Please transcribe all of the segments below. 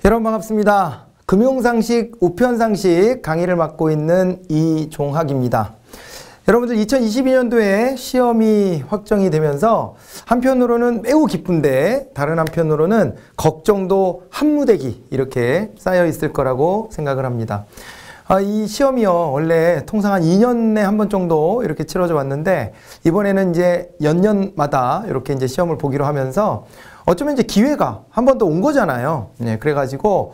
여러분 반갑습니다. 금융상식, 우편상식 강의를 맡고 있는 이종학입니다. 여러분들 2022년도에 시험이 확정이 되면서 한편으로는 매우 기쁜데 다른 한편으로는 걱정도 한무대기 이렇게 쌓여 있을 거라고 생각을 합니다. 이 시험이요, 원래 통상 한 2년에 한 번 정도 이렇게 치러져 왔는데 이번에는 이제 연년마다 이렇게 이제 시험을 보기로 하면서 어쩌면 이제 기회가 한 번 더 온 거잖아요. 네, 그래가지고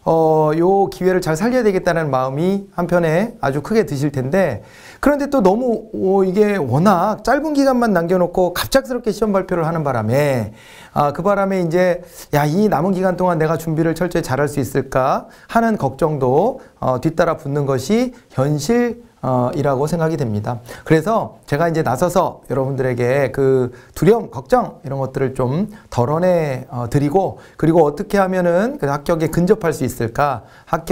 요 기회를 잘 살려야 되겠다는 마음이 한편에 아주 크게 드실 텐데, 그런데 또 너무 이게 워낙 짧은 기간만 남겨놓고 갑작스럽게 시험 발표를 하는 바람에 그 바람에 이제 이 남은 기간 동안 내가 준비를 철저히 잘할 수 있을까 하는 걱정도 뒤따라 붙는 것이 현실이라고 생각이 됩니다. 그래서 제가 이제 나서서 여러분들에게 그 두려움, 걱정 이런 것들을 좀 덜어내 드리고, 그리고 어떻게 하면은 그 합격에 근접할 수 있을까,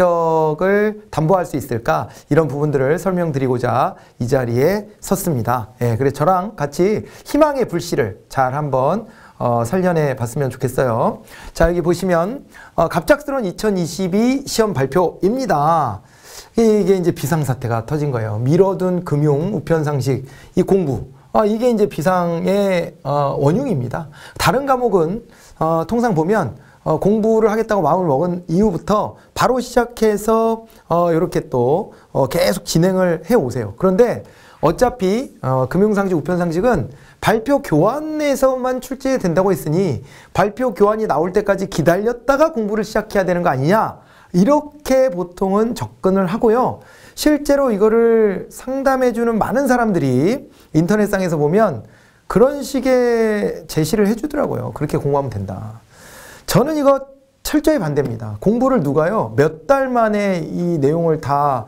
합격을 담보할 수 있을까, 이런 부분들을 설명드리고자 이 자리에 섰습니다. 예, 그래서 저랑 같이 희망의 불씨를 잘 한번 살려내 봤으면 좋겠어요. 자, 여기 보시면 갑작스러운 2022 시험 발표입니다. 이게 이제 비상사태가 터진 거예요. 미뤄둔 금융, 우편상식, 이 공부. 이게 이제 비상의 원흉입니다. 다른 과목은 통상 보면 공부를 하겠다고 마음을 먹은 이후부터 바로 시작해서 이렇게 또 계속 진행을 해 오세요. 그런데 어차피 금융상식, 우편상식은 발표 교환에서만 출제된다고 했으니 발표 교환이 나올 때까지 기다렸다가 공부를 시작해야 되는 거 아니냐, 이렇게 보통은 접근을 하고요. 실제로 이거를 상담해주는 많은 사람들이 인터넷상에서 보면 그런 식의 제시를 해주더라고요. 그렇게 공부하면 된다. 저는 이거 철저히 반대입니다. 공부를 누가요, 몇 달 만에 이 내용을 다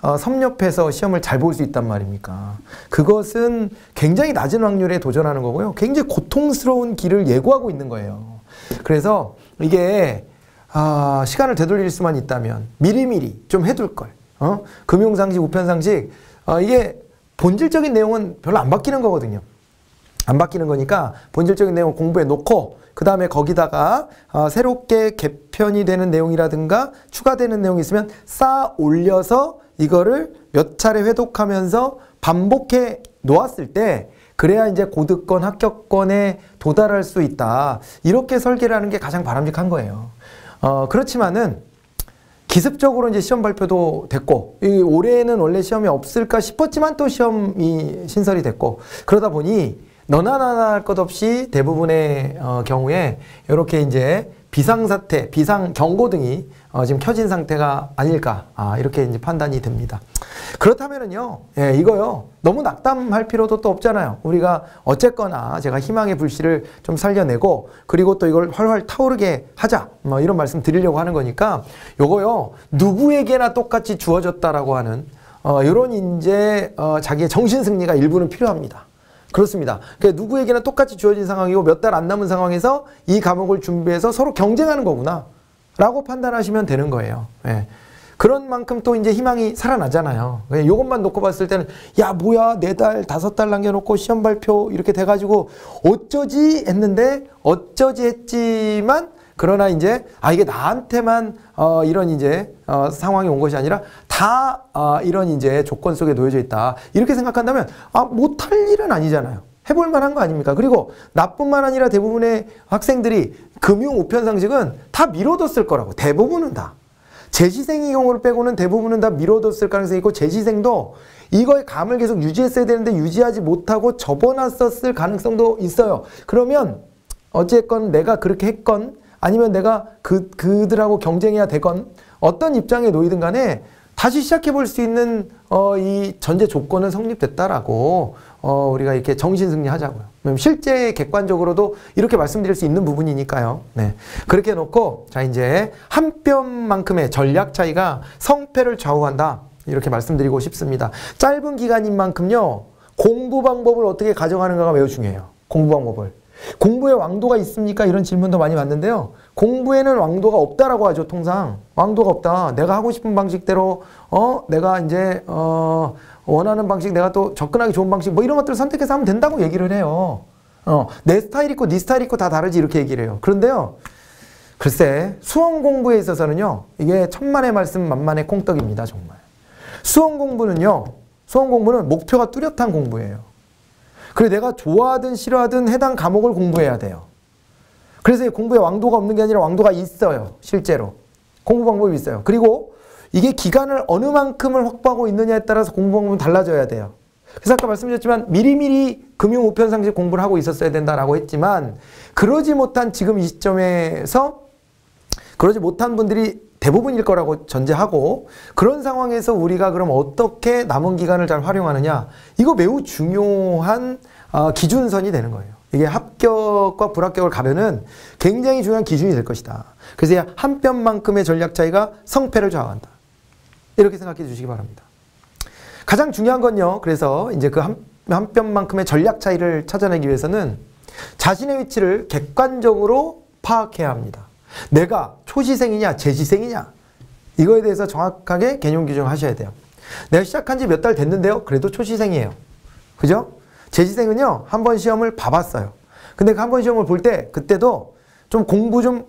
섭렵해서 시험을 잘 볼 수 있단 말입니까? 그것은 굉장히 낮은 확률에 도전하는 거고요. 굉장히 고통스러운 길을 예고하고 있는 거예요. 그래서 이게 시간을 되돌릴 수만 있다면 미리미리 좀 해둘 걸. 금융상식, 우편상식, 이게 본질적인 내용은 별로 안 바뀌는 거거든요. 안 바뀌는 거니까 본질적인 내용을 공부해 놓고, 그 다음에 거기다가 새롭게 개편이 되는 내용이라든가 추가되는 내용이 있으면 쌓아 올려서 이거를 몇 차례 회독하면서 반복해 놓았을 때, 그래야 이제 고득권, 합격권에 도달할 수 있다. 이렇게 설계를 하는 게 가장 바람직한 거예요. 그렇지만은 기습적으로 이제 시험 발표도 됐고, 올해는 원래 시험이 없을까 싶었지만 또 시험이 신설이 됐고, 그러다 보니 너나 나나 할 것 없이 대부분의 경우에 이렇게 이제 비상사태, 비상경고등이 지금 켜진 상태가 아닐까, 이렇게 이제 판단이 됩니다. 그렇다면은요, 이거요, 너무 낙담할 필요도 또 없잖아요. 우리가 어쨌거나 제가 희망의 불씨를 좀 살려내고, 그리고 또 이걸 활활 타오르게 하자, 이런 말씀 드리려고 하는 거니까, 요거요, 누구에게나 똑같이 주어졌다라고 하는 이런 이제 자기의 정신승리가 일부는 필요합니다. 그렇습니다. 그러니까 누구에게나 똑같이 주어진 상황이고 몇 달 안 남은 상황에서 이 과목을 준비해서 서로 경쟁하는 거구나 라고 판단하시면 되는 거예요. 예. 그런 만큼 또 이제 희망이 살아나잖아요. 이것만 놓고 봤을 때는 야, 뭐야, 4달, 5달 남겨놓고 시험 발표 이렇게 돼가지고 어쩌지 했는데, 어쩌지 했지만, 그러나 이제 이게 나한테만 이런 이제 상황이 온 것이 아니라 다 이런 이제 조건 속에 놓여져 있다, 이렇게 생각한다면 못할 일은 아니잖아요. 해볼 만한 거 아닙니까? 그리고 나뿐만 아니라 대부분의 학생들이 금융, 우편상식은 다 미뤄뒀을 거라고. 대부분은 다. 재시생의 경우를 빼고는 대부분은 다 미뤄뒀을 가능성이 있고, 재시생도 이거의 감을 계속 유지했어야 되는데 유지하지 못하고 접어놨었을 가능성도 있어요. 그러면 어쨌건 내가 그렇게 했건 아니면 내가 그들하고 경쟁해야 되건 어떤 입장에 놓이든 간에 다시 시작해 볼 수 있는 이 전제 조건은 성립됐다라고 우리가 이렇게 정신승리 하자고요. 실제 객관적으로도 이렇게 말씀드릴 수 있는 부분이니까요. 네. 그렇게 놓고, 자, 이제 한 뼘만큼의 전략 차이가 성패를 좌우한다, 이렇게 말씀드리고 싶습니다. 짧은 기간인 만큼요, 공부 방법을 어떻게 가져가는가가 매우 중요해요. 공부 방법을. 공부에 왕도가 있습니까? 이런 질문도 많이 받는데요. 공부에는 왕도가 없다라고 하죠, 통상. 왕도가 없다. 내가 하고 싶은 방식대로, 내가 이제, 원하는 방식, 내가 또 접근하기 좋은 방식, 이런 것들을 선택해서 하면 된다고 얘기를 해요. 내 스타일 있고, 네 스타일 있고 다 다르지, 이렇게 얘기를 해요. 그런데요, 글쎄, 수험 공부에 있어서는요, 이게 천만의 말씀 만만의 콩떡입니다, 정말. 수험 공부는 목표가 뚜렷한 공부예요. 그래서 내가 좋아하든 싫어하든 해당 과목을 공부해야 돼요. 그래서 공부에 왕도가 없는 게 아니라 왕도가 있어요, 실제로. 공부 방법이 있어요. 그리고 이게 기간을 어느 만큼을 확보하고 있느냐에 따라서 공부 방법은 달라져야 돼요. 그래서 아까 말씀드렸지만 미리미리 금융 우편상식 공부를 하고 있었어야 된다라고 했지만 그러지 못한 지금 이 시점에서 그러지 못한 분들이 대부분일 거라고 전제하고 그런 상황에서 우리가 그럼 어떻게 남은 기간을 잘 활용하느냐 이거 매우 중요한 기준선이 되는 거예요. 이게 합격과 불합격을 가면은 굉장히 중요한 기준이 될 것이다. 그래서 한 뼘만큼의 전략 차이가 성패를 좌우한다. 이렇게 생각해 주시기 바랍니다. 가장 중요한 건요. 그래서 이제 그 한 뼘만큼의 전략 차이를 찾아내기 위해서는 자신의 위치를 객관적으로 파악해야 합니다. 내가 초시생이냐 재시생이냐 이거에 대해서 정확하게 개념 규정을 하셔야 돼요. 내가 시작한 지 몇 달 됐는데요. 그래도 초시생이에요. 그죠? 재시생은요. 한 번 시험을 봐봤어요. 근데 그 한 번 시험을 볼 때 그때도 좀 공부 좀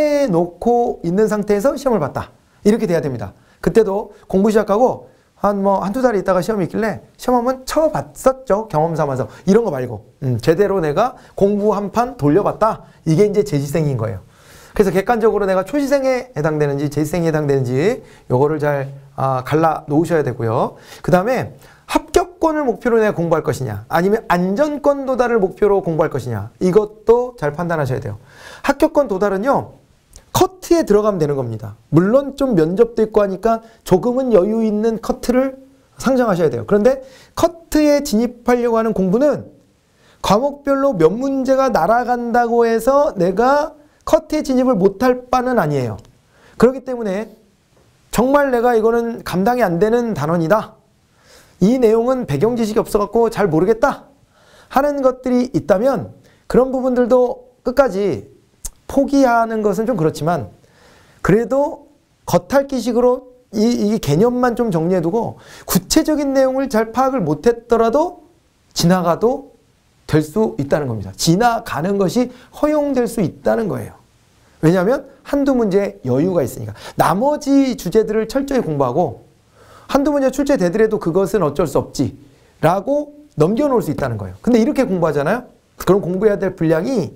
해놓고 있는 상태에서 시험을 봤다. 이렇게 돼야 됩니다. 그때도 공부 시작하고 한두 달 있다가 시험이 있길래 시험 한번 쳐봤었죠. 경험 삼아서. 이런 거 말고 제대로 내가 공부 한 판 돌려봤다. 이게 이제 재시생인 거예요. 그래서 객관적으로 내가 초시생에 해당되는지 재시생에 해당되는지 요거를 잘 갈라 놓으셔야 되고요. 그 다음에 합격권을 목표로 내가 공부할 것이냐 아니면 안전권 도달을 목표로 공부할 것이냐 이것도 잘 판단하셔야 돼요. 합격권 도달은요. 커트에 들어가면 되는 겁니다. 물론 좀 면접도 있고 하니까 조금은 여유 있는 커트를 상정하셔야 돼요. 그런데 커트에 진입하려고 하는 공부는 과목별로 몇 문제가 날아간다고 해서 내가 커트에 진입을 못할 바는 아니에요. 그렇기 때문에 정말 내가 이거는 감당이 안 되는 단원이다. 이 내용은 배경 지식이 없어갖고 잘 모르겠다 하는 것들이 있다면 그런 부분들도 끝까지 포기하는 것은 좀 그렇지만 그래도 겉핥기식으로 이 개념만 좀 정리해두고 구체적인 내용을 잘 파악을 못했더라도 지나가도 될 수 있다는 겁니다. 지나가는 것이 허용될 수 있다는 거예요. 왜냐하면 한두 문제에 여유가 있으니까. 나머지 주제들을 철저히 공부하고 한두 문제 출제되더라도 그것은 어쩔 수 없지 라고 넘겨놓을 수 있다는 거예요. 근데 이렇게 공부하잖아요. 그럼 공부해야 될 분량이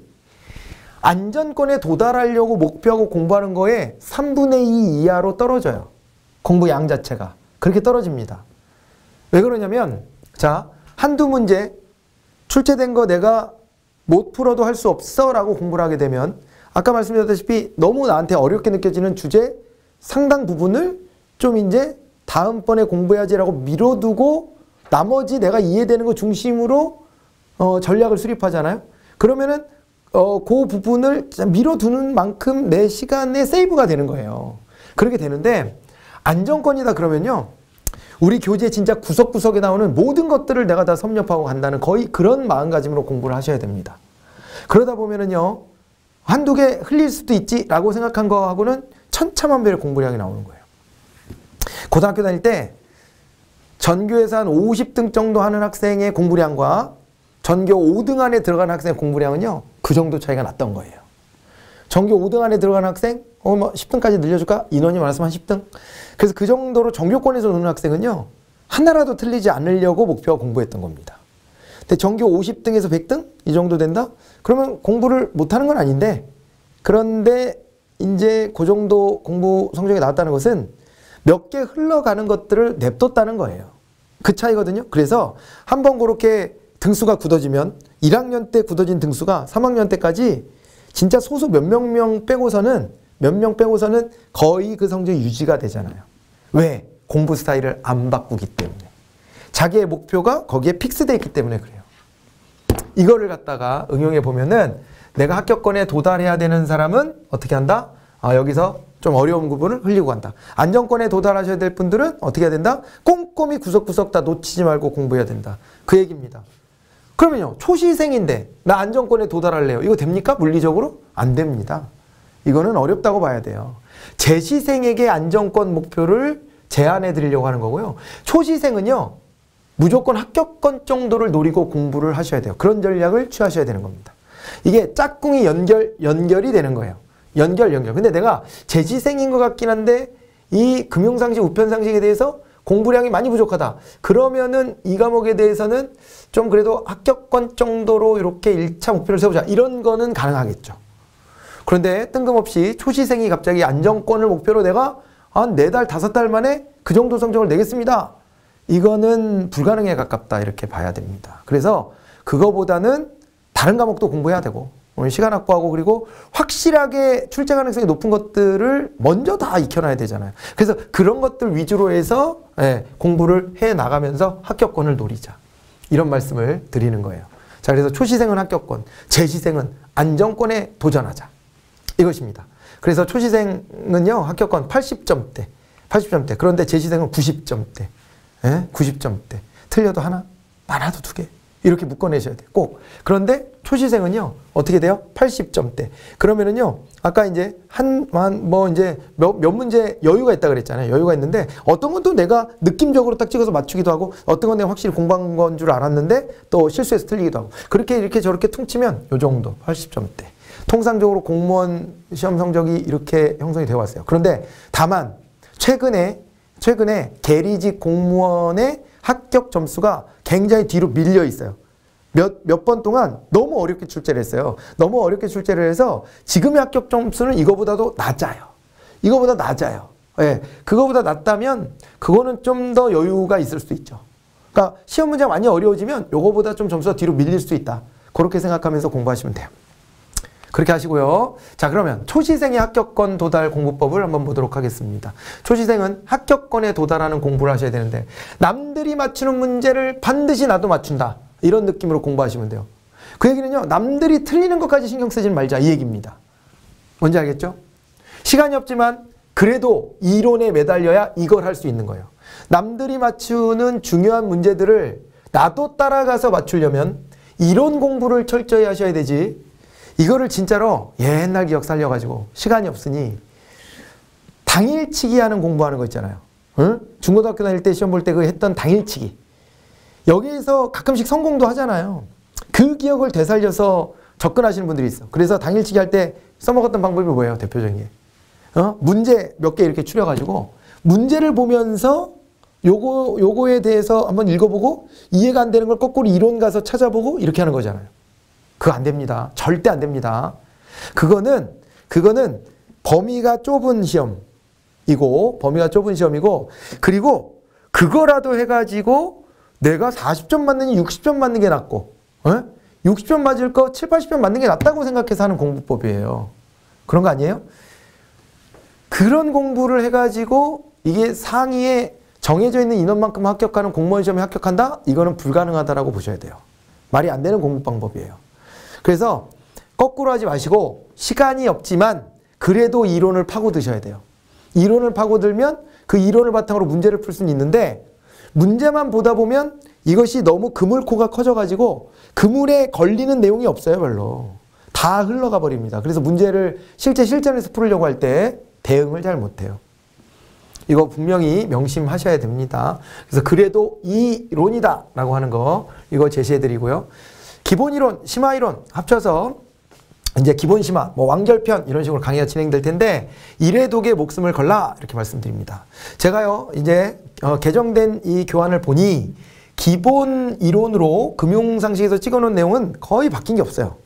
안전권에 도달하려고 목표하고 공부하는 거에 3분의 2 이하로 떨어져요. 공부 양 자체가. 그렇게 떨어집니다. 왜 그러냐면 자 한두 문제 출제된 거 내가 못 풀어도 할 수 없어 라고 공부를 하게 되면 아까 말씀드렸다시피 너무 나한테 어렵게 느껴지는 주제 상당 부분을 좀 이제 다음번에 공부해야지라고 미뤄두고 나머지 내가 이해되는 거 중심으로 전략을 수립하잖아요. 그러면은 그 부분을 미뤄두는 만큼 내 시간에 세이브가 되는 거예요. 그렇게 되는데 안정권이다 그러면요. 우리 교재 진짜 구석구석에 나오는 모든 것들을 내가 다 섭렵하고 간다는 거의 그런 마음가짐으로 공부를 하셔야 됩니다. 그러다 보면은요. 한두 개 흘릴 수도 있지 라고 생각한 거하고는 천차만별의 공부량이 나오는 거예요. 고등학교 다닐 때 전교에서 한 50등 정도 하는 학생의 공부량과 전교 5등 안에 들어가는 학생의 공부량은요. 그 정도 차이가 났던 거예요. 전교 5등 안에 들어가는 학생 10등까지 늘려줄까? 인원이 많았으면 한 10등. 그래서 그 정도로 전교권에서 노는 학생은요. 하나라도 틀리지 않으려고 목표와 공부했던 겁니다. 근데 전교 50등에서 100등? 이 정도 된다? 그러면 공부를 못하는 건 아닌데 그런데 이제 그 정도 공부 성적이 나왔다는 것은 몇 개 흘러가는 것들을 냅뒀다는 거예요. 그 차이거든요. 그래서 한번 그렇게 등수가 굳어지면 1학년 때 굳어진 등수가 3학년 때까지 진짜 소수 몇 명 빼고서는 거의 그 성적이 유지가 되잖아요. 왜? 공부 스타일을 안 바꾸기 때문에. 자기의 목표가 거기에 픽스되어 있기 때문에 그래요. 이거를 갖다가 응용해 보면은 내가 합격권에 도달해야 되는 사람은 어떻게 한다? 여기서 좀 어려운 부분을 흘리고 간다. 안정권에 도달하셔야 될 분들은 어떻게 해야 된다? 꼼꼼히 구석구석 다 놓치지 말고 공부해야 된다. 그 얘기입니다. 그러면요. 초시생인데 나 안정권에 도달할래요. 이거 됩니까? 물리적으로? 안 됩니다. 이거는 어렵다고 봐야 돼요. 재시생에게 안정권 목표를 제안해 드리려고 하는 거고요. 초시생은요. 무조건 합격권 정도를 노리고 공부를 하셔야 돼요. 그런 전략을 취하셔야 되는 겁니다. 이게 짝꿍이 연결이 되는 거예요. 연결. 근데 내가 재지생인 것 같긴 한데 이 금융상식, 우편상식에 대해서 공부량이 많이 부족하다. 그러면은 이 과목에 대해서는 좀 그래도 합격권 정도로 이렇게 1차 목표를 세우자. 이런 거는 가능하겠죠. 그런데 뜬금없이 초시생이 갑자기 안정권을 목표로 내가 한 4달, 5달 만에 그 정도 성적을 내겠습니다. 이거는 불가능에 가깝다. 이렇게 봐야 됩니다. 그래서 그거보다는 다른 과목도 공부해야 되고 시간 확보하고 그리고 확실하게 출제 가능성이 높은 것들을 먼저 다 익혀놔야 되잖아요. 그래서 그런 것들 위주로 해서 공부를 해나가면서 합격권을 노리자. 이런 말씀을 드리는 거예요. 자, 그래서 초시생은 합격권, 재시생은 안정권에 도전하자. 이것입니다. 그래서 초시생은요, 합격권 80점대. 그런데 재시생은 90점대. 90점대. 틀려도 하나, 많아도 2개. 이렇게 묶어내셔야 돼요. 꼭. 그런데 초시생은요, 어떻게 돼요? 80점대. 그러면은요, 아까 이제 몇 문제 여유가 있다 그랬잖아요. 여유가 있는데, 어떤 건 또 내가 느낌적으로 딱 찍어서 맞추기도 하고, 어떤 건 내가 확실히 공부한 건 줄 알았는데, 또 실수해서 틀리기도 하고. 그렇게 이렇게 저렇게 퉁치면 요 정도, 80점대. 통상적으로 공무원 시험 성적이 이렇게 형성이 되어 왔어요. 그런데 다만, 최근에 계리직 공무원의 합격 점수가 굉장히 뒤로 밀려 있어요. 몇 번 동안 너무 어렵게 출제를 했어요. 너무 어렵게 출제를 해서 지금의 합격 점수는 이거보다도 낮아요. 이거보다 낮아요. 그거보다 낮다면 그거는 좀 더 여유가 있을 수 있죠. 그러니까 시험 문제가 많이 어려워지면 요거보다 좀 점수가 뒤로 밀릴 수 있다. 그렇게 생각하면서 공부하시면 돼요. 그렇게 하시고요. 자, 그러면 초시생의 합격권 도달 공부법을 한번 보도록 하겠습니다. 초시생은 합격권에 도달하는 공부를 하셔야 되는데 남들이 맞추는 문제를 반드시 나도 맞춘다. 이런 느낌으로 공부하시면 돼요. 그 얘기는요. 남들이 틀리는 것까지 신경 쓰지 말자. 이 얘기입니다. 뭔지 알겠죠? 시간이 없지만 그래도 이론에 매달려야 이걸 할 수 있는 거예요. 남들이 맞추는 중요한 문제들을 나도 따라가서 맞추려면 이론 공부를 철저히 하셔야 되지. 이거를 진짜로 옛날 기억 살려가지고 시간이 없으니 당일치기 하는 공부하는 거 있잖아요. 응? 중고등학교 다닐 때 시험 볼 때 그 했던 당일치기. 여기에서 가끔씩 성공도 하잖아요. 그 기억을 되살려서 접근하시는 분들이 있어. 그래서 당일치기 할 때 써먹었던 방법이 뭐예요? 대표적인 게. 문제 몇 개 이렇게 추려가지고 문제를 보면서 요거에 대해서 한번 읽어보고 이해가 안 되는 걸 거꾸로 이론 가서 찾아보고 이렇게 하는 거잖아요. 그거 안 됩니다. 절대 안 됩니다. 그거는 범위가 좁은 시험이고 그리고 그거라도 해가지고 내가 40점 맞느니 60점 맞는 게 낫고 60점 맞을 거 7, 80점 맞는 게 낫다고 생각해서 하는 공부법이에요. 그런 거 아니에요? 그런 공부를 해가지고 이게 상위에 정해져 있는 인원만큼 합격하는 공무원 시험에 합격한다? 이거는 불가능하다라고 보셔야 돼요. 말이 안 되는 공부 방법이에요. 그래서 거꾸로 하지 마시고 시간이 없지만 그래도 이론을 파고드셔야 돼요. 이론을 파고들면 그 이론을 바탕으로 문제를 풀 수는 있는데 문제만 보다 보면 이것이 너무 그물코가 커져가지고 그물에 걸리는 내용이 없어요. 별로. 다 흘러가 버립니다. 그래서 문제를 실전에서 풀으려고 할 때 대응을 잘 못해요. 이거 분명히 명심하셔야 됩니다. 그래서 그래도 이론이다 라고 하는 거 이거 제시해드리고요. 기본이론, 심화이론 합쳐서 이제 기본심화, 완결편 이런 식으로 강의가 진행될 텐데 이래독에 목숨을 걸라 이렇게 말씀드립니다. 제가요 이제 개정된 이 교환을 보니 기본 이론으로 금융상식에서 찍어놓은 내용은 거의 바뀐 게 없어요.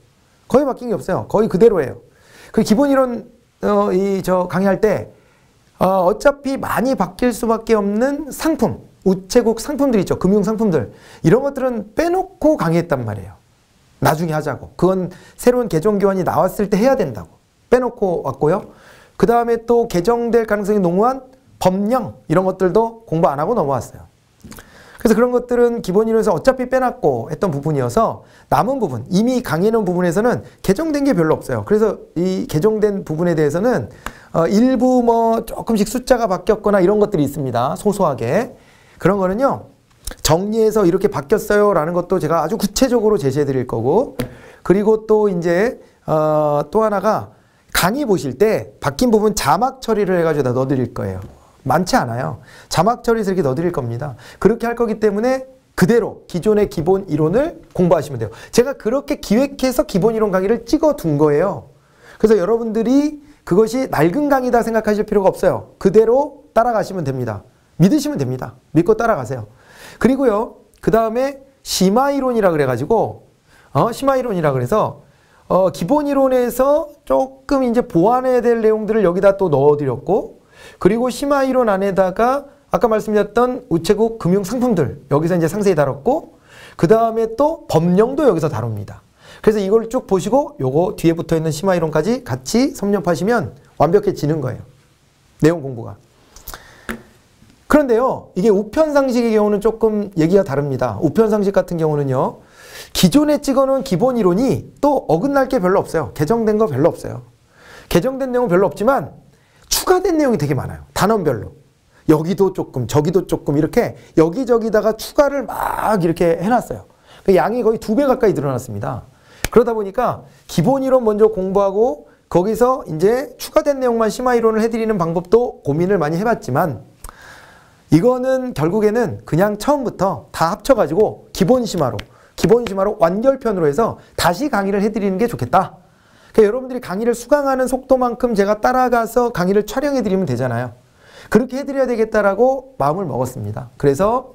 거의 그대로예요. 그 기본 이론 강의할 때 어차피 많이 바뀔 수밖에 없는 상품, 우체국 상품들 있죠. 금융 상품들. 이런 것들은 빼놓고 강의했단 말이에요. 나중에 하자고. 그건 새로운 개정 교환이 나왔을 때 해야 된다고. 빼놓고 왔고요. 그 다음에 또 개정될 가능성이 농후한 법령 이런 것들도 공부 안 하고 넘어왔어요. 그래서 그런 것들은 기본 이론에서 어차피 빼놨고 했던 부분이어서 남은 부분, 이미 강의해놓은 부분에서는 개정된 게 별로 없어요. 그래서 이 개정된 부분에 대해서는 일부 조금씩 숫자가 바뀌었거나 이런 것들이 있습니다. 소소하게. 그런 거는요. 정리해서 이렇게 바뀌었어요 라는 것도 제가 아주 구체적으로 제시해 드릴 거고 그리고 또 이제 또 하나가 강의 보실 때 바뀐 부분 자막 처리를 해가지고 넣어 드릴 거예요. 많지 않아요. 자막 처리해서 이렇게 넣어 드릴 겁니다. 그렇게 할 거기 때문에 그대로 기존의 기본 이론을 공부하시면 돼요. 제가 그렇게 기획해서 기본 이론 강의를 찍어 둔 거예요. 그래서 여러분들이 그것이 낡은 강의다 생각하실 필요가 없어요. 그대로 따라가시면 됩니다. 믿으시면 됩니다. 믿고 따라가세요. 그리고요, 그 다음에 심화이론이라 그래가지고, 심화이론이라 그래서, 기본 이론에서 조금 이제 보완해야 될 내용들을 여기다 또 넣어드렸고, 그리고 심화이론 안에다가 아까 말씀드렸던 우체국 금융 상품들, 여기서 이제 상세히 다뤘고, 그 다음에 또 법령도 여기서 다룹니다. 그래서 이걸 쭉 보시고, 요거 뒤에 붙어 있는 심화이론까지 같이 섭렵하시면 완벽해지는 거예요. 내용 공부가. 그런데요, 이게 우편상식의 경우는 조금 얘기가 다릅니다. 우편상식 같은 경우는요, 기존에 찍어놓은 기본 이론이 또 어긋날 게 별로 없어요. 개정된 거 별로 없어요. 개정된 내용은 별로 없지만 추가된 내용이 되게 많아요. 단원별로. 여기도 조금, 저기도 조금 이렇게 여기저기다가 추가를 막 이렇게 해놨어요. 양이 거의 2배 가까이 늘어났습니다. 그러다 보니까 기본 이론 먼저 공부하고 거기서 이제 추가된 내용만 심화 이론을 해드리는 방법도 고민을 많이 해봤지만 이거는 결국에는 그냥 처음부터 다 합쳐가지고 기본 심화로 완결편으로 해서 다시 강의를 해드리는 게 좋겠다. 그러니까 여러분들이 강의를 수강하는 속도만큼 제가 따라가서 강의를 촬영해드리면 되잖아요. 그렇게 해드려야 되겠다라고 마음을 먹었습니다. 그래서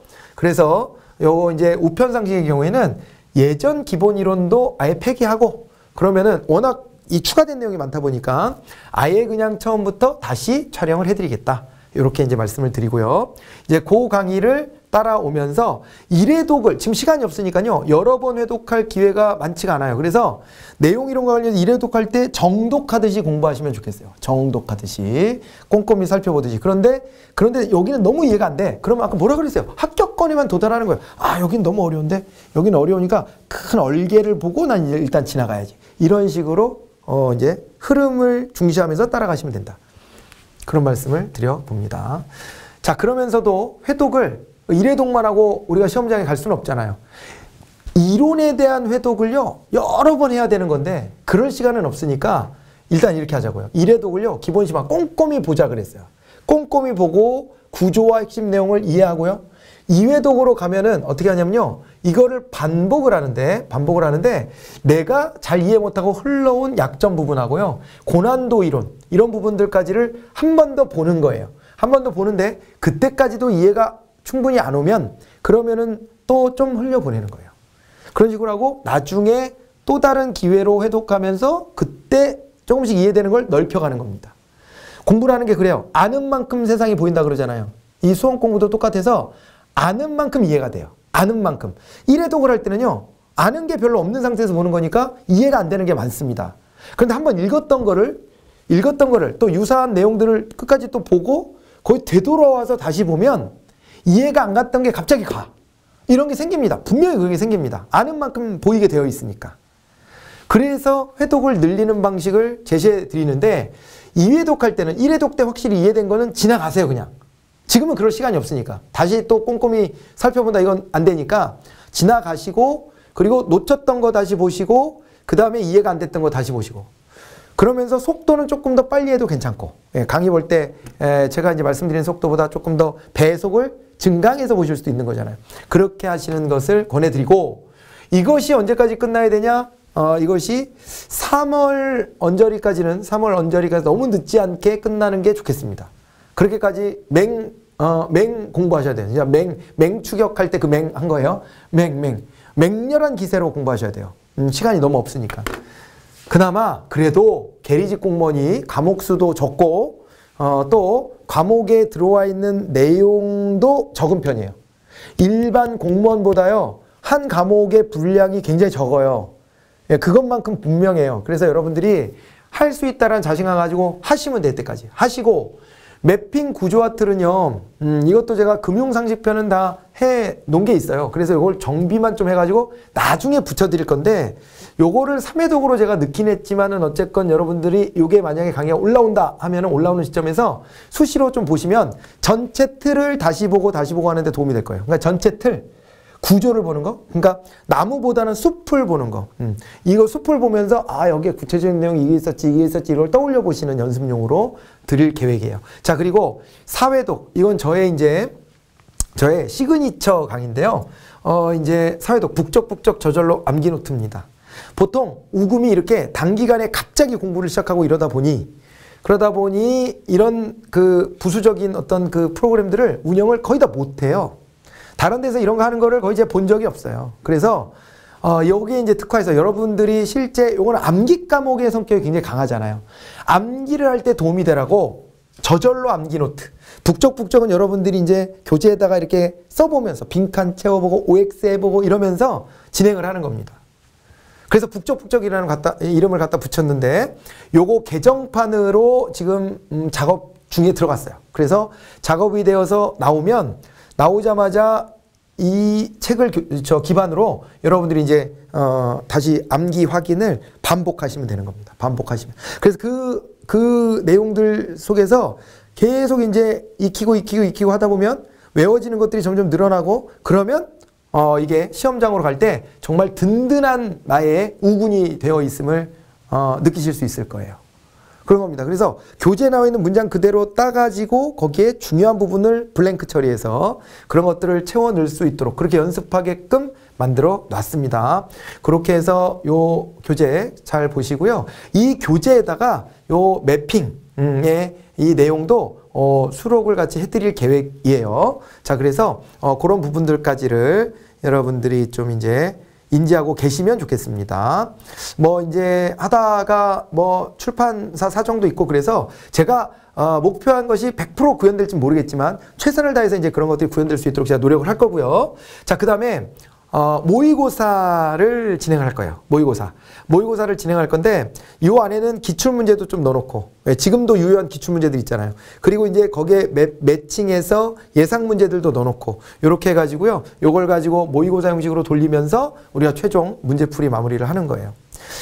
요 이제 우편상식의 경우에는 예전 기본 이론도 아예 폐기하고 그러면은 워낙 이 추가된 내용이 많다 보니까 아예 그냥 처음부터 다시 촬영을 해드리겠다. 이렇게 이제 말씀을 드리고요. 이제 그 강의를 따라오면서 1회독을 지금 시간이 없으니까요. 여러 번 회독할 기회가 많지가 않아요. 그래서 내용 이론과 관련해서 1회독할 때 정독하듯이 공부하시면 좋겠어요. 정독하듯이 꼼꼼히 살펴보듯이. 그런데 여기는 너무 이해가 안 돼. 그러면 아까 뭐라 그랬어요? 합격권에만 도달하는 거예요. 아, 여긴 너무 어려운데? 여기는 어려우니까 큰 얼개를 보고 난 일단 지나가야지. 이런 식으로 이제 흐름을 중시하면서 따라가시면 된다. 그런 말씀을 드려봅니다. 자, 그러면서도 회독을 1회독만 하고 우리가 시험장에 갈 수는 없잖아요. 이론에 대한 회독을요, 여러 번 해야 되는 건데 그럴 시간은 없으니까 일단 이렇게 하자고요. 1회독을요, 기본 심화 꼼꼼히 보자 그랬어요. 꼼꼼히 보고 구조와 핵심 내용을 이해하고요. 2회독으로 가면은 어떻게 하냐면요, 이거를 반복을 하는데 내가 잘 이해 못하고 흘러온 약점 부분하고요, 고난도 이론 이런 부분들까지를 한 번 더 보는 거예요. 한 번 더 보는데 그때까지도 이해가 충분히 안 오면 그러면은 또 좀 흘려보내는 거예요. 그런 식으로 하고 나중에 또 다른 기회로 회독하면서 그때 조금씩 이해되는 걸 넓혀가는 겁니다. 공부라는 게 그래요. 아는 만큼 세상이 보인다 그러잖아요. 이 수험 공부도 똑같아서 아는 만큼 이해가 돼요. 아는 만큼. 1회독을 할 때는요, 아는 게 별로 없는 상태에서 보는 거니까 이해가 안 되는 게 많습니다. 그런데 한번 읽었던 거를 또 유사한 내용들을 끝까지 또 보고 거의 되돌아와서 다시 보면 이해가 안 갔던 게 갑자기 가. 이런 게 생깁니다. 분명히 그게 생깁니다. 아는 만큼 보이게 되어 있으니까. 그래서 회독을 늘리는 방식을 제시해 드리는데 2회독 할 때는 1회독 때 확실히 이해된 거는 지나가세요, 그냥. 지금은 그럴 시간이 없으니까. 다시 또 꼼꼼히 살펴본다 이건 안 되니까 지나가시고 그리고 놓쳤던 거 다시 보시고 그 다음에 이해가 안 됐던 거 다시 보시고 그러면서 속도는 조금 더 빨리 해도 괜찮고, 강의 볼 때 제가 이제 말씀드린 속도보다 조금 더 배속을 증강해서 보실 수도 있는 거잖아요. 그렇게 하시는 것을 권해드리고, 이것이 언제까지 끝나야 되냐? 이것이 3월 언저리까지 너무 늦지 않게 끝나는 게 좋겠습니다. 그렇게까지 맹 공부하셔야 돼요. 진짜 맹 추격할 때 그 맹 한 거예요. 맹렬한 기세로 공부하셔야 돼요. 시간이 너무 없으니까. 그나마 그래도 계리직 공무원이 과목 수도 적고 또 과목에 들어와 있는 내용도 적은 편이에요. 일반 공무원보다요, 한 과목의 분량이 굉장히 적어요. 그것만큼 분명해요. 그래서 여러분들이 할 수 있다는 자신감 가지고 하시면 될 때까지 하시고, 매핑 구조화 틀은요, 이것도 제가 금융상식편은 다 해 놓은 게 있어요. 그래서 이걸 정비만 좀 해가지고 나중에 붙여드릴 건데, 요거를 3회독으로 제가 넣긴 했지만은 어쨌건 여러분들이 요게 만약에 강의가 올라온다 하면은 올라오는 시점에서 수시로 좀 보시면 전체 틀을 다시 보고 하는데 도움이 될 거예요. 그러니까 전체 틀, 구조를 보는 거, 그러니까 나무보다는 숲을 보는 거. 이거 숲을 보면서 아, 여기에 구체적인 내용이 이게 있었지 이걸 떠올려 보시는 연습용으로 드릴 계획이에요. 자, 그리고 4회독, 이건 저의 시그니처 강의인데요. 이제 4회독 북적북적 저절로 암기 노트입니다. 보통 우금이 이렇게 단기간에 갑자기 공부를 시작하고 이러다 보니 그러다 보니 이런 그 부수적인 어떤 그 프로그램들을 운영을 거의 다 못해요. 다른 데서 이런 거 하는 거를 거의 제가 본 적이 없어요. 그래서 여기에 이제 특화해서 여러분들이 실제 요거는 암기 과목의 성격이 굉장히 강하잖아요. 암기를 할 때 도움이 되라고 저절로 암기 노트. 북적북적은 여러분들이 이제 교재에다가 이렇게 써보면서 빈칸 채워보고 OX 해보고 이러면서 진행을 하는 겁니다. 그래서 북적북적이라는 이름을 갖다 붙였는데 요거 개정판으로 지금 작업 중에 들어갔어요. 그래서 작업이 되어서 나오자마자 이 책을 기반으로 여러분들이 이제 다시 암기 확인을 반복하시면 되는 겁니다. 반복하시면. 그래서 그 내용들 속에서 계속 이제 익히고 하다 보면 외워지는 것들이 점점 늘어나고 그러면 이게 시험장으로 갈 때 정말 든든한 나의 우군이 되어 있음을 느끼실 수 있을 거예요. 그런 겁니다. 그래서 교재에 나와 있는 문장 그대로 따가지고 거기에 중요한 부분을 블랭크 처리해서 그런 것들을 채워 넣을 수 있도록 그렇게 연습하게끔 만들어 놨습니다. 그렇게 해서 요 교재 잘 보시고요. 이 교재에다가 요 매핑의 이 내용도 수록을 같이 해드릴 계획이에요. 자, 그래서 그런 부분들까지를 여러분들이 좀 이제 인지하고 계시면 좋겠습니다. 뭐 이제 하다가 뭐 출판사 사정도 있고 그래서 제가 목표한 것이 100% 구현될지 모르겠지만 최선을 다해서 이제 그런 것들이 구현될 수 있도록 제가 노력을 할 거고요. 자, 그 다음에 모의고사를 진행할 거예요. 모의고사를 진행할 건데 이 안에는 기출문제도 좀 넣어놓고 지금도 유효한 기출문제들 있잖아요. 그리고 이제 거기에 매칭해서 예상문제들도 넣어놓고 이렇게 해가지고요. 요걸 가지고 모의고사 형식으로 돌리면서 우리가 최종 문제풀이 마무리를 하는 거예요.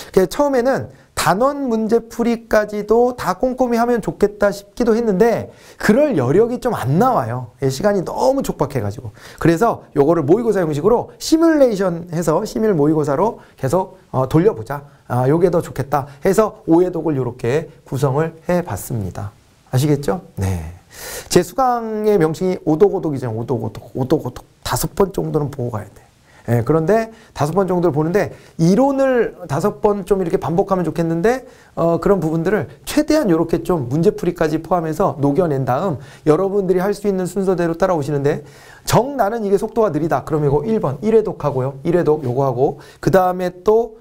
처음에는 단원 문제풀이까지도 다 꼼꼼히 하면 좋겠다 싶기도 했는데 그럴 여력이 좀 안 나와요. 시간이 너무 촉박해가지고. 그래서 요거를 모의고사 형식으로 시뮬레이션 해서 시뮬 모의고사로 계속 돌려보자. 요게 더 좋겠다 해서 오해독을 이렇게 구성을 해봤습니다. 아시겠죠? 네. 제 수강의 명칭이 오독오독이잖아요. 오독오독. 5번 정도는 보고 가야 돼. 예, 그런데 5번 정도를 보는데 이론을 5번 좀 이렇게 반복하면 좋겠는데 그런 부분들을 최대한 이렇게 좀 문제풀이까지 포함해서 녹여낸 다음 여러분들이 할 수 있는 순서대로 따라오시는데 나는 이게 속도가 느리다. 그러면 이거 1번 1회독 하고요. 1회독 요거 하고 그 다음에 또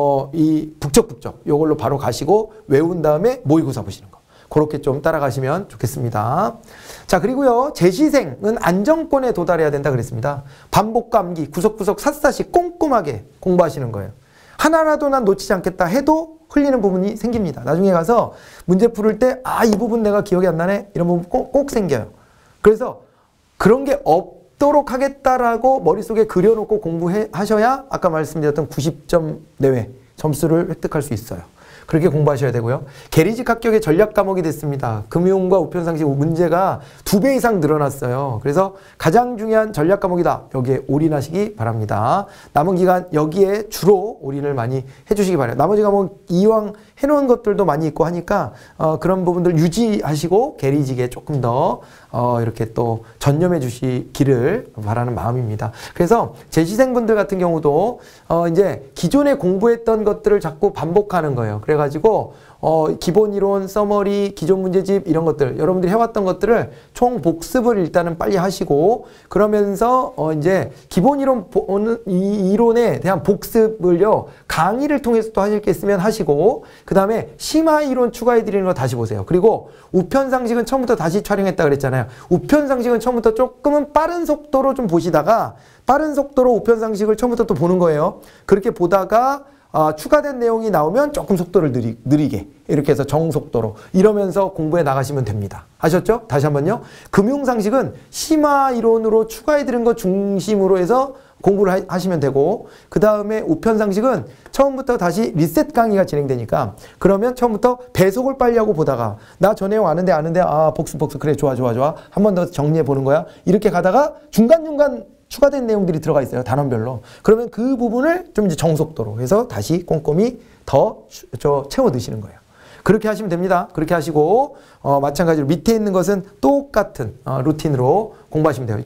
이 북적북적 요걸로 바로 가시고 외운 다음에 모의고사 보시는 거. 그렇게 좀 따라가시면 좋겠습니다. 자, 그리고요. 재시생은 안정권에 도달해야 된다 그랬습니다. 반복과 암기, 구석구석 샅샅이 꼼꼼하게 공부하시는 거예요. 하나라도 난 놓치지 않겠다 해도 흘리는 부분이 생깁니다. 나중에 가서 문제 풀을 때 이 부분 내가 기억이 안 나네? 이런 부분 꼭 생겨요. 그래서 그런 게 없도록 하겠다라고 머릿속에 그려놓고 공부하셔야 아까 말씀드렸던 90점 내외 점수를 획득할 수 있어요. 그렇게 공부하셔야 되고요. 계리직 합격의 전략 과목이 됐습니다. 금융과 우편상식 문제가 2배 이상 늘어났어요. 그래서 가장 중요한 전략 과목이다. 여기에 올인하시기 바랍니다. 남은 기간 여기에 주로 올인을 많이 해주시기 바라요. 나머지 과목 이왕 해놓은 것들도 많이 있고 하니까 그런 부분들 유지하시고 계리직에 조금 더 이렇게 또 전념해 주시기를 바라는 마음입니다. 그래서 재시생분들 같은 경우도 이제 기존에 공부했던 것들을 자꾸 반복하는 거예요. 그래가지고 기본 이론, 서머리, 기존 문제집 이런 것들 여러분들이 해왔던 것들을 총 복습을 일단은 빨리 하시고 그러면서 이제 기본 이론에 대한 복습을요 강의를 통해서 또 하실 게 있으면 하시고 그 다음에 심화 이론 추가해 드리는 거 다시 보세요. 그리고 우편상식은 처음부터 다시 촬영했다 그랬잖아요. 우편상식은 처음부터 조금은 빠른 속도로 좀 보시다가 빠른 속도로 우편상식을 처음부터 또 보는 거예요. 그렇게 보다가 추가된 내용이 나오면 조금 속도를 느리게 이렇게 해서 정속도로 이러면서 공부해 나가시면 됩니다. 아셨죠? 다시 한번요. 금융상식은 심화 이론으로 추가해 드린 것 중심으로 해서 공부를 하시면 되고 그 다음에 우편상식은 처음부터 다시 리셋 강의가 진행되니까 그러면 처음부터 배속을 빨리 하고 보다가 나 저 내용 아는데 복습 그래 좋아 한 번 더 정리해 보는 거야 이렇게 가다가 중간중간 추가된 내용들이 들어가 있어요. 단원별로. 그러면 그 부분을 좀 이제 정속도로 해서 다시 꼼꼼히 더 채워 넣으시는 거예요. 그렇게 하시면 됩니다. 그렇게 하시고 마찬가지로 밑에 있는 것은 똑같은 루틴으로 공부하시면 돼요.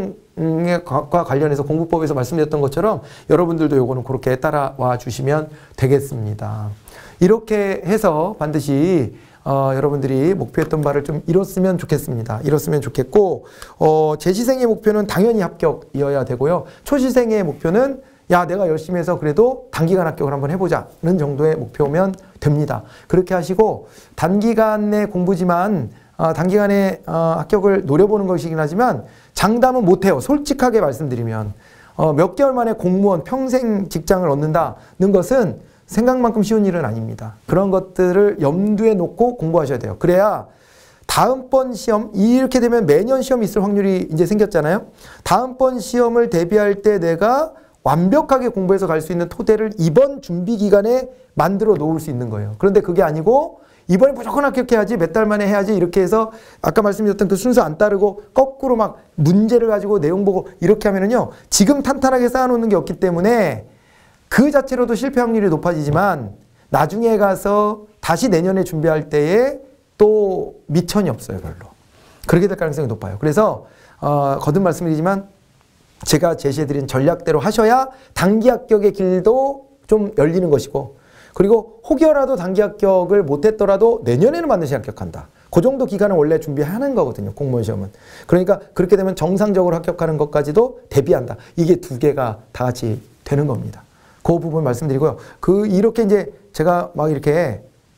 초시생과 관련해서 공부법에서 말씀드렸던 것처럼 여러분들도 요거는 그렇게 따라와 주시면 되겠습니다. 이렇게 해서 반드시 여러분들이 목표했던 바를 좀 이뤘으면 좋겠습니다. 이뤘으면 좋겠고, 재시생의 목표는 당연히 합격이어야 되고요. 초시생의 목표는 야, 내가 열심히 해서 그래도 단기간 합격을 한번 해보자는 정도의 목표면 됩니다. 그렇게 하시고 단기간의 공부지만 단기간에 합격을 노려보는 것이긴 하지만 장담은 못해요. 솔직하게 말씀드리면 몇 개월 만에 공무원 평생 직장을 얻는다는 것은 생각만큼 쉬운 일은 아닙니다. 그런 것들을 염두에 놓고 공부하셔야 돼요. 그래야 다음번 시험, 이렇게 되면 매년 시험이 있을 확률이 이제 생겼잖아요. 다음번 시험을 대비할 때 내가 완벽하게 공부해서 갈 수 있는 토대를 이번 준비 기간에 만들어 놓을 수 있는 거예요. 그런데 그게 아니고 이번에 무조건 합격해야지, 몇 달 만에 해야지 이렇게 해서 아까 말씀드렸던 그 순서 안 따르고 거꾸로 막 문제를 가지고 내용 보고 이렇게 하면은요, 지금 탄탄하게 쌓아놓는 게 없기 때문에 그 자체로도 실패 확률이 높아지지만 나중에 가서 다시 내년에 준비할 때에 또 미천이 없어요, 별로. 그렇게 될 가능성이 높아요. 그래서 거듭 말씀드리지만 제가 제시해드린 전략대로 하셔야 단기 합격의 길도 좀 열리는 것이고, 그리고 혹여라도 단기 합격을 못했더라도 내년에는 반드시 합격한다. 그 정도 기간을 원래 준비하는 거거든요, 공무원 시험은. 그러니까 그렇게 되면 정상적으로 합격하는 것까지도 대비한다. 이게 두 개가 다 같이 되는 겁니다. 그 부분 말씀드리고요. 이렇게 이제 제가 막 이렇게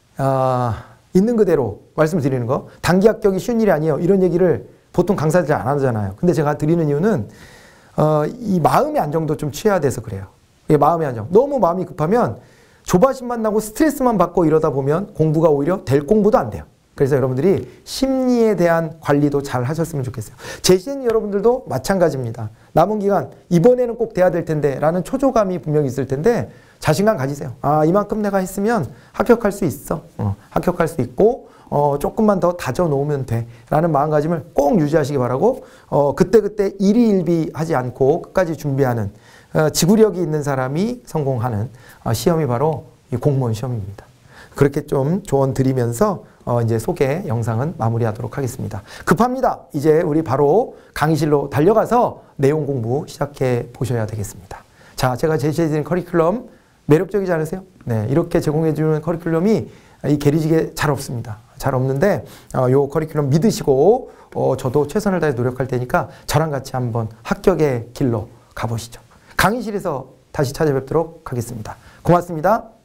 있는 그대로 말씀드리는 거, 단기 합격이 쉬운 일이 아니에요, 이런 얘기를 보통 강사들이 안 하잖아요. 근데 제가 드리는 이유는 이 마음의 안정도 좀 취해야 돼서 그래요. 이게 마음의 안정. 너무 마음이 급하면 조바심만 나고 스트레스만 받고 이러다 보면 공부가 오히려 될 공부도 안 돼요. 그래서 여러분들이 심리에 대한 관리도 잘 하셨으면 좋겠어요. 제시생 여러분들도 마찬가지입니다. 남은 기간 이번에는 꼭 돼야 될 텐데 라는 초조감이 분명히 있을 텐데 자신감 가지세요. 이만큼 내가 했으면 합격할 수 있어. 합격할 수 있고 조금만 더 다져놓으면 돼 라는 마음가짐을 꼭 유지하시기 바라고, 그때그때 일희일비하지 않고 끝까지 준비하는 지구력이 있는 사람이 성공하는 시험이 바로 이 공무원 시험입니다. 그렇게 좀 조언 드리면서 이제 소개 영상은 마무리하도록 하겠습니다. 급합니다. 이제 우리 바로 강의실로 달려가서 내용 공부 시작해 보셔야 되겠습니다. 자, 제가 제시해드린 커리큘럼 매력적이지 않으세요? 네, 이렇게 제공해주는 커리큘럼이 이 게리직에 잘 없습니다. 잘 없는데 요 커리큘럼 믿으시고 저도 최선을 다해 노력할 테니까 저랑 같이 한번 합격의 길로 가보시죠. 강의실에서 다시 찾아뵙도록 하겠습니다. 고맙습니다.